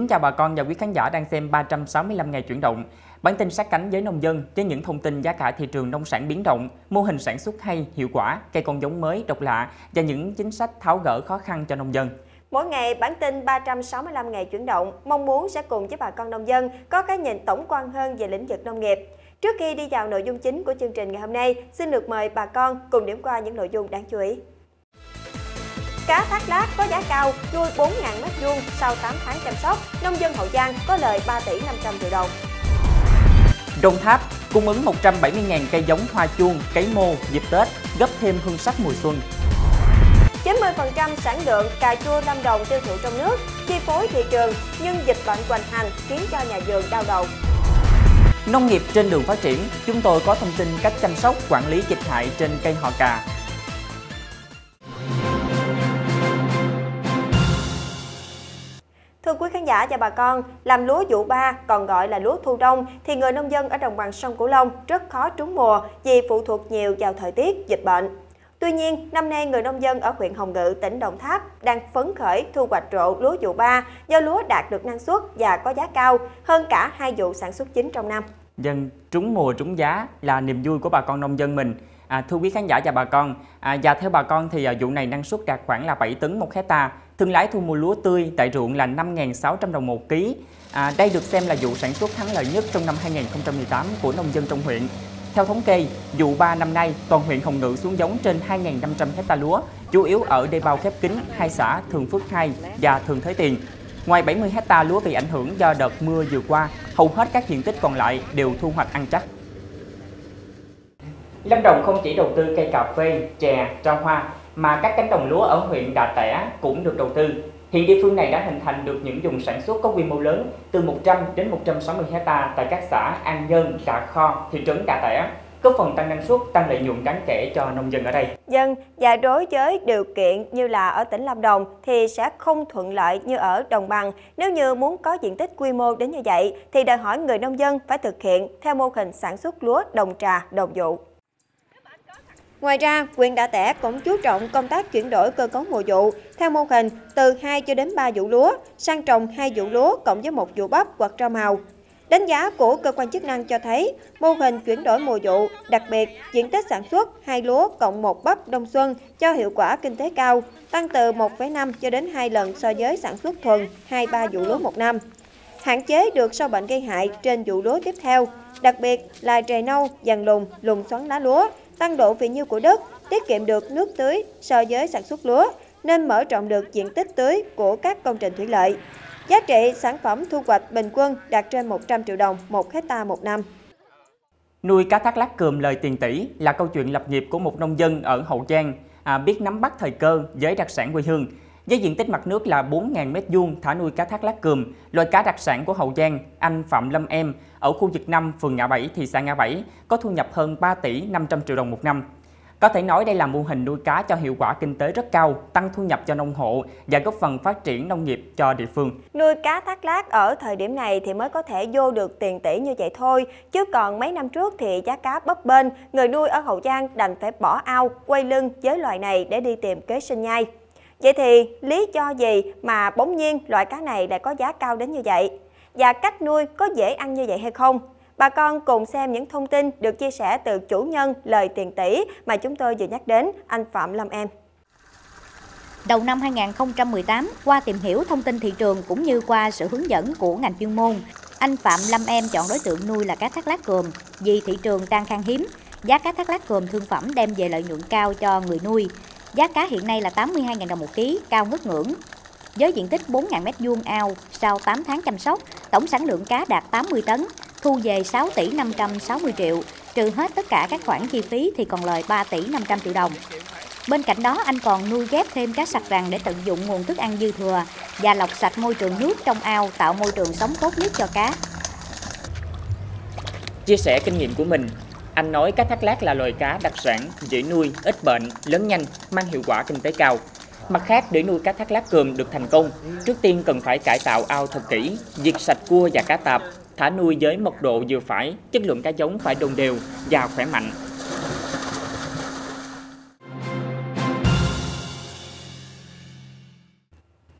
Kính chào bà con và quý khán giả đang xem 365 ngày chuyển động. Bản tin sát cánh với nông dân với những thông tin giá cả thị trường nông sản biến động, mô hình sản xuất hay, hiệu quả, cây con giống mới, độc lạ và những chính sách tháo gỡ khó khăn cho nông dân. Mỗi ngày, bản tin 365 ngày chuyển động mong muốn sẽ cùng giúp bà con nông dân có cái nhìn tổng quan hơn về lĩnh vực nông nghiệp. Trước khi đi vào nội dung chính của chương trình ngày hôm nay, xin được mời bà con cùng điểm qua những nội dung đáng chú ý. Cá thác lát có giá cao, nuôi 4.000 m2 sau 8 tháng chăm sóc, nông dân Hậu Giang có lời 3 tỷ 500 triệu đồng. Đồng Tháp cung ứng 170.000 cây giống hoa chuông, cấy mô dịp Tết, góp thêm hương sắc mùa xuân. 90% sản lượng cà chua Lâm Đồng tiêu thụ trong nước, chi phối thị trường, nhưng dịch bệnh hoành hành khiến cho nhà vườn đau đầu. Nông nghiệp trên đường phát triển, chúng tôi có thông tin cách chăm sóc, quản lý dịch hại trên cây họ cà. Thưa quý khán giả và bà con, làm lúa vụ 3 còn gọi là lúa thu đông thì người nông dân ở đồng bằng sông Cửu Long rất khó trúng mùa vì phụ thuộc nhiều vào thời tiết, dịch bệnh. Tuy nhiên, năm nay người nông dân ở huyện Hồng Ngự, tỉnh Đồng Tháp đang phấn khởi thu hoạch rộ lúa vụ 3 do lúa đạt được năng suất và có giá cao hơn cả 2 vụ sản xuất chính trong năm. Dân trúng mùa trúng giá là niềm vui của bà con nông dân mình. Thưa quý khán giả và bà con, và theo bà con thì vụ này năng suất đạt khoảng là 7 tấn một hecta. Thương lái thu mua lúa tươi tại ruộng là 5.600 đồng một ký. Đây được xem là vụ sản xuất thắng lợi nhất trong năm 2018 của nông dân trong huyện. Theo thống kê, vụ 3 năm nay, toàn huyện Hồng Ngự xuống giống trên 2.500 hecta lúa, chủ yếu ở đê bao khép kín, hai xã Thường Phước 2 và Thường Thới Tiền. Ngoài 70 hecta lúa bị ảnh hưởng do đợt mưa vừa qua, hầu hết các diện tích còn lại đều thu hoạch ăn chắc. Lâm Đồng không chỉ đầu tư cây cà phê, chè, rau hoa, mà các cánh đồng lúa ở huyện Đà Tẻ cũng được đầu tư. Hiện địa phương này đã hình thành được những vùng sản xuất có quy mô lớn từ 100 đến 160 hecta tại các xã An Nhơn, Đạ Kho, thị trấn Đà Tẻ, góp phần tăng năng suất, tăng lợi nhuận đáng kể cho nông dân ở đây. Và đối với điều kiện như là ở tỉnh Lâm Đồng thì sẽ không thuận lợi như ở đồng bằng. Nếu như muốn có diện tích quy mô đến như vậy thì đòi hỏi người nông dân phải thực hiện theo mô hình sản xuất lúa đồng trà, đồng vụ. Ngoài ra, huyện Đạ Tẻ cũng chú trọng công tác chuyển đổi cơ cấu mùa vụ theo mô hình từ 2 cho đến 3 vụ lúa, sang trồng 2 vụ lúa cộng với 1 vụ bắp hoặc rau màu. Đánh giá của cơ quan chức năng cho thấy, mô hình chuyển đổi mùa vụ, đặc biệt diện tích sản xuất 2 lúa cộng 1 bắp đông xuân cho hiệu quả kinh tế cao, tăng từ 1,5 cho đến 2 lần so với sản xuất thuần 2-3 vụ lúa một năm. Hạn chế được sâu bệnh gây hại trên vụ lúa tiếp theo, đặc biệt là trề nâu, vàng lùn xoắn lá lúa, tăng độ phì nhiêu của đất, tiết kiệm được nước tưới so với sản xuất lúa, nên mở rộng được diện tích tưới của các công trình thủy lợi. Giá trị sản phẩm thu hoạch bình quân đạt trên 100 triệu đồng một hecta một năm. Nuôi cá thác lát cườm lời tiền tỷ là câu chuyện lập nghiệp của một nông dân ở Hậu Giang, biết nắm bắt thời cơ với đặc sản quê hương. Với diện tích mặt nước là 4.000 m2 thả nuôi cá thác lát cườm, loài cá đặc sản của Hậu Giang, anh Phạm Lâm Em ở khu vực 5, phường Ngã Bảy, thị xã Ngã Bảy có thu nhập hơn 3 tỷ 500 triệu đồng một năm. Có thể nói đây là mô hình nuôi cá cho hiệu quả kinh tế rất cao, tăng thu nhập cho nông hộ và góp phần phát triển nông nghiệp cho địa phương. Nuôi cá thác lát ở thời điểm này thì mới có thể vô được tiền tỷ như vậy thôi, chứ còn mấy năm trước thì giá cá bấp bênh, người nuôi ở Hậu Giang đành phải bỏ ao, quay lưng với loài này để đi tìm kế sinh nhai. Vậy thì lý do gì mà bỗng nhiên loại cá này lại có giá cao đến như vậy? Và cách nuôi có dễ ăn như vậy hay không? Bà con cùng xem những thông tin được chia sẻ từ chủ nhân lời tiền tỷ mà chúng tôi vừa nhắc đến, anh Phạm Lâm Em. Đầu năm 2018, qua tìm hiểu thông tin thị trường cũng như qua sự hướng dẫn của ngành chuyên môn, anh Phạm Lâm Em chọn đối tượng nuôi là cá thác lát cườm vì thị trường đang khan hiếm. Giá cá thác lát cườm thương phẩm đem về lợi nhuận cao cho người nuôi. Giá cá hiện nay là 82.000 đồng một ký, cao ngất ngưỡng. Với diện tích 4.000 m2 ao, sau 8 tháng chăm sóc, tổng sản lượng cá đạt 80 tấn, thu về 6 tỷ 560 triệu, trừ hết tất cả các khoản chi phí thì còn lời 3 tỷ 500 triệu đồng. Bên cạnh đó, anh còn nuôi ghép thêm cá sặc rằn để tận dụng nguồn thức ăn dư thừa và lọc sạch môi trường nước trong ao, tạo môi trường sống tốt nhất cho cá. Chia sẻ kinh nghiệm của mình, anh nói cá thác lát là loài cá đặc sản, dễ nuôi, ít bệnh, lớn nhanh, mang hiệu quả kinh tế cao. Mặt khác, để nuôi cá thác lát cườm được thành công, trước tiên cần phải cải tạo ao thật kỹ, diệt sạch cua và cá tạp, thả nuôi với mật độ vừa phải, chất lượng cá giống phải đồng đều và khỏe mạnh.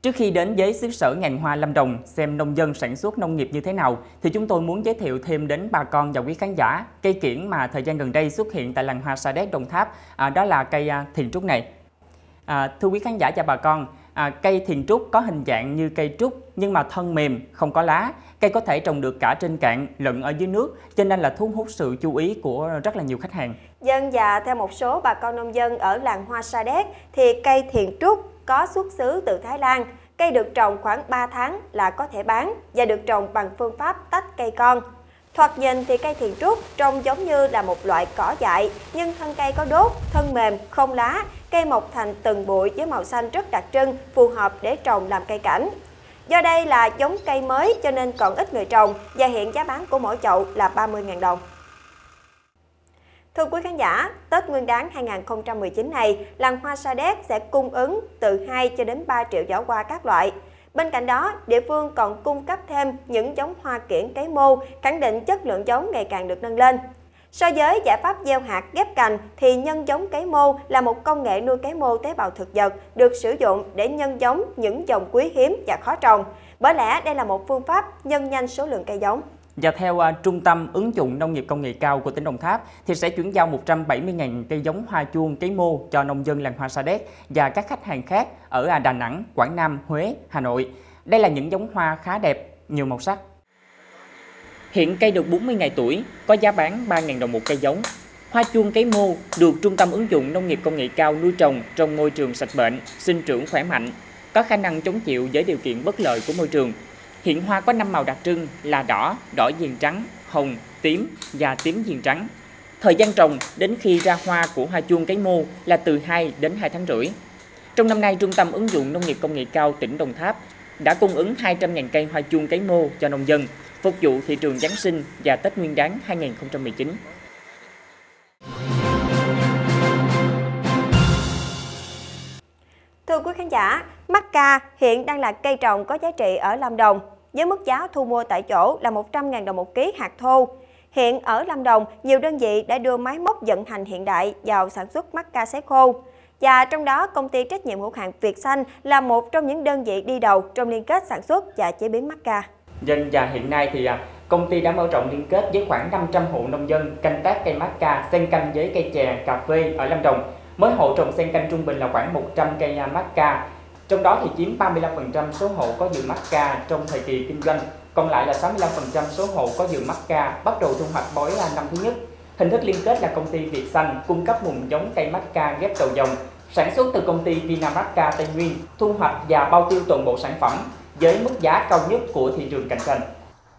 Trước khi đến với xứ sở ngàn hoa Lâm Đồng xem nông dân sản xuất nông nghiệp như thế nào, thì chúng tôi muốn giới thiệu thêm đến bà con và quý khán giả cây kiểng mà thời gian gần đây xuất hiện tại làng hoa Sa Đéc Đồng Tháp, đó là cây thiền trúc này. Thưa quý khán giả và bà con, cây thiền trúc có hình dạng như cây trúc nhưng mà thân mềm, không có lá. Cây có thể trồng được cả trên cạn lẫn ở dưới nước, cho nên là thu hút sự chú ý của rất là nhiều khách hàng. Dân và theo một số bà con nông dân ở làng hoa Sa Đéc thì cây thiền trúc có xuất xứ từ Thái Lan. Cây được trồng khoảng 3 tháng là có thể bán và được trồng bằng phương pháp tách cây con. Thoạt nhìn thì cây thiền trúc trông giống như là một loại cỏ dại, nhưng thân cây có đốt, thân mềm, không lá. Cây mọc thành từng bụi với màu xanh rất đặc trưng, phù hợp để trồng làm cây cảnh. Do đây là giống cây mới cho nên còn ít người trồng và hiện giá bán của mỗi chậu là 30.000 đồng. Thưa quý khán giả, Tết Nguyên đán 2019 này, làng hoa Sa Đéc sẽ cung ứng từ 2 cho đến 3 triệu giỏ hoa các loại. Bên cạnh đó, địa phương còn cung cấp thêm những giống hoa kiểng cấy mô, khẳng định chất lượng giống ngày càng được nâng lên. So với giải pháp gieo hạt ghép cành thì nhân giống cấy mô là một công nghệ nuôi cấy mô tế bào thực vật được sử dụng để nhân giống những dòng quý hiếm và khó trồng. Bởi lẽ đây là một phương pháp nhân nhanh số lượng cây giống. Và theo Trung tâm ứng dụng nông nghiệp công nghệ cao của tỉnh Đồng Tháp thì sẽ chuyển giao 170.000 cây giống hoa chuông cấy mô cho nông dân làng hoa Sa Đéc và các khách hàng khác ở Đà Nẵng, Quảng Nam, Huế, Hà Nội. Đây là những giống hoa khá đẹp, nhiều màu sắc. Hiện cây được 40 ngày tuổi, có giá bán 3.000 đồng một cây giống. Hoa chuông cấy mô được Trung tâm ứng dụng nông nghiệp công nghệ cao nuôi trồng trong môi trường sạch bệnh, sinh trưởng khỏe mạnh, có khả năng chống chịu với điều kiện bất lợi của môi trường. Hiện hoa có 5 màu đặc trưng là đỏ, đỏ viền trắng, hồng, tím và tím viền trắng. Thời gian trồng đến khi ra hoa của hoa chuông cấy mô là từ 2 đến 2 tháng rưỡi. Trong năm nay, Trung tâm ứng dụng nông nghiệp công nghệ cao tỉnh Đồng Tháp đã cung ứng 200.000 cây hoa chuông cấy mô cho nông dân, phục vụ thị trường Giáng sinh và Tết Nguyên đán 2019. Thưa quý khán giả, mắc ca hiện đang là cây trồng có giá trị ở Lâm Đồng, với mức giá thu mua tại chỗ là 100.000 đồng một ký hạt thô. Hiện ở Lâm Đồng, nhiều đơn vị đã đưa máy móc vận hành hiện đại vào sản xuất mắc ca sấy khô. Và trong đó, công ty trách nhiệm hữu hạn Việt Xanh là một trong những đơn vị đi đầu trong liên kết sản xuất và chế biến mắc ca. Và hiện nay thì công ty đã mở rộng liên kết với khoảng 500 hộ nông dân canh tác cây mắc ca xen canh với cây chè, cà phê ở Lâm Đồng. Mỗi hộ trồng xen canh trung bình là khoảng 100 cây mắc ca. Trong đó thì chiếm 35% số hộ có vườn mắc ca trong thời kỳ kinh doanh, còn lại là 65% số hộ có vườn mắc ca bắt đầu thu hoạch bói năm thứ nhất. Hình thức liên kết là công ty Việt Xanh cung cấp nguồn giống cây mắc ca ghép đầu dòng, sản xuất từ công ty Vinamacca Tây Nguyên, thu hoạch và bao tiêu toàn bộ sản phẩm với mức giá cao nhất của thị trường cạnh tranh.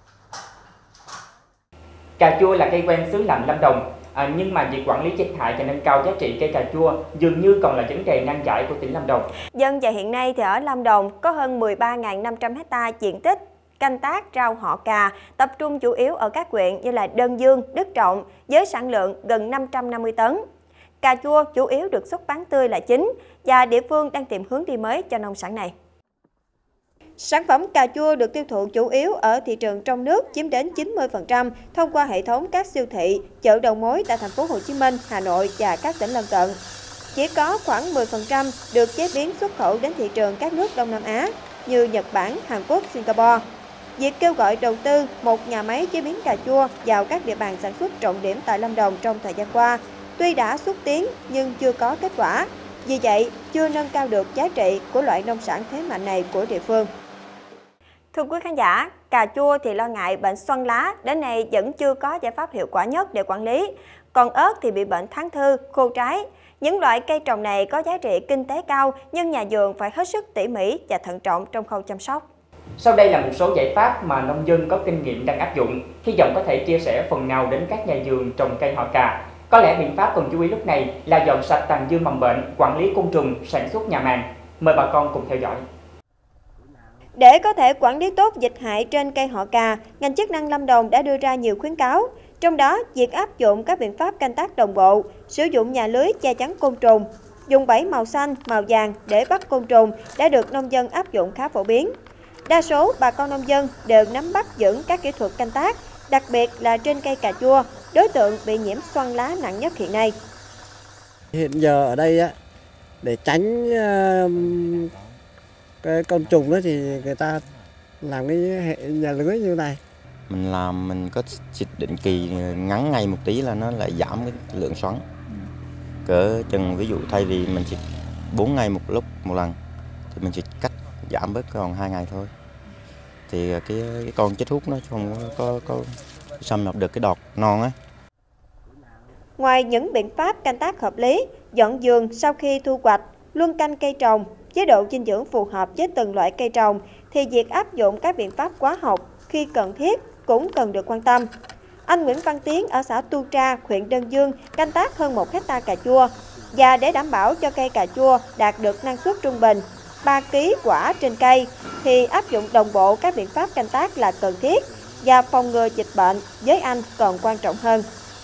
Cà chua là cây quen xứ lạnh Lâm Đồng, nhưng mà việc quản lý dịch hại và nâng cao giá trị cây cà chua dường như còn là vấn đề nan giải của tỉnh Lâm Đồng. Dân và hiện nay thì ở Lâm Đồng có hơn 13.500 ha diện tích canh tác rau họ cà, tập trung chủ yếu ở các huyện như là Đơn Dương, Đức Trọng với sản lượng gần 550 tấn. Cà chua chủ yếu được xuất bán tươi là chính và địa phương đang tìm hướng đi mới cho nông sản này. Sản phẩm cà chua được tiêu thụ chủ yếu ở thị trường trong nước chiếm đến 90% thông qua hệ thống các siêu thị, chợ đầu mối tại thành phố Hồ Chí Minh, Hà Nội và các tỉnh lân cận. Chỉ có khoảng 10% được chế biến xuất khẩu đến thị trường các nước Đông Nam Á như Nhật Bản, Hàn Quốc, Singapore. Việc kêu gọi đầu tư một nhà máy chế biến cà chua vào các địa bàn sản xuất trọng điểm tại Lâm Đồng trong thời gian qua, tuy đã xúc tiến nhưng chưa có kết quả. Vì vậy, chưa nâng cao được giá trị của loại nông sản thế mạnh này của địa phương. Thưa quý khán giả, cà chua thì lo ngại bệnh xoăn lá, đến nay vẫn chưa có giải pháp hiệu quả nhất để quản lý. Còn ớt thì bị bệnh thán thư, khô trái. Những loại cây trồng này có giá trị kinh tế cao nhưng nhà vườn phải hết sức tỉ mỉ và thận trọng trong khâu chăm sóc. Sau đây là một số giải pháp mà nông dân có kinh nghiệm đang áp dụng, hy vọng có thể chia sẻ phần nào đến các nhà vườn trồng cây họ cà. Có lẽ biện pháp cần chú ý lúc này là dọn sạch tàn dư mầm bệnh, quản lý côn trùng, sản xuất nhà màng. Mời bà con cùng theo dõi. Để có thể quản lý tốt dịch hại trên cây họ cà, ngành chức năng Lâm Đồng đã đưa ra nhiều khuyến cáo. Trong đó, việc áp dụng các biện pháp canh tác đồng bộ, sử dụng nhà lưới che chắn côn trùng, dùng bẫy màu xanh, màu vàng để bắt côn trùng đã được nông dân áp dụng khá phổ biến. Đa số bà con nông dân đều nắm bắt vững các kỹ thuật canh tác, đặc biệt là trên cây cà chua, đối tượng bị nhiễm xoăn lá nặng nhất hiện nay. Hiện giờ ở đây để tránh cái con trùng đó thì người ta làm cái hệ nhà lưới như này. Mình làm mình có xịt định kỳ ngắn ngày một tí là nó lại giảm cái lượng xoắn. Cỡ chừng ví dụ thay vì mình xịt 4 ngày một lúc một lần thì mình xịt cách giảm bớt còn 2 ngày thôi. Thì cái con chết hút nó không có xâm nhập được cái đọt non á. Ngoài những biện pháp canh tác hợp lý, dọn vườn sau khi thu hoạch, luân canh cây trồng, chế độ dinh dưỡng phù hợp với từng loại cây trồng, thì việc áp dụng các biện pháp hóa học khi cần thiết cũng cần được quan tâm. Anh Nguyễn Văn Tiến ở xã Tu Tra, huyện Đơn Dương canh tác hơn 1 hectare cà chua, và để đảm bảo cho cây cà chua đạt được năng suất trung bình 3 kg quả trên cây thì áp dụng đồng bộ các biện pháp canh tác là cần thiết, và phòng ngừa dịch bệnh với anh còn quan trọng hơn.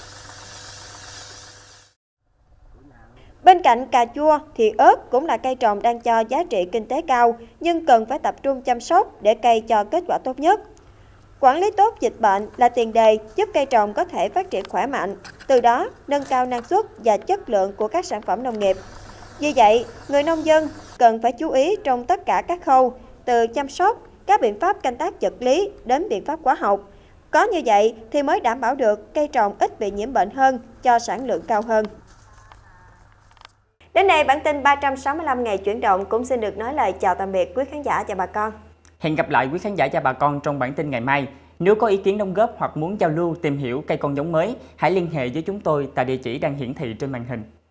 Bên cạnh cà chua thì ớt cũng là cây trồng đang cho giá trị kinh tế cao, nhưng cần phải tập trung chăm sóc để cây cho kết quả tốt nhất. Quản lý tốt dịch bệnh là tiền đề giúp cây trồng có thể phát triển khỏe mạnh, từ đó nâng cao năng suất và chất lượng của các sản phẩm nông nghiệp. Vì vậy, người nông dân cần phải chú ý trong tất cả các khâu, từ chăm sóc, các biện pháp canh tác vật lý đến biện pháp hóa học. Có như vậy thì mới đảm bảo được cây trồng ít bị nhiễm bệnh hơn, cho sản lượng cao hơn. Đến đây, bản tin 365 ngày chuyển động cũng xin được nói lời chào tạm biệt quý khán giả và bà con. Hẹn gặp lại quý khán giả và bà con trong bản tin ngày mai. Nếu có ý kiến đóng góp hoặc muốn giao lưu tìm hiểu cây con giống mới, hãy liên hệ với chúng tôi tại địa chỉ đang hiển thị trên màn hình.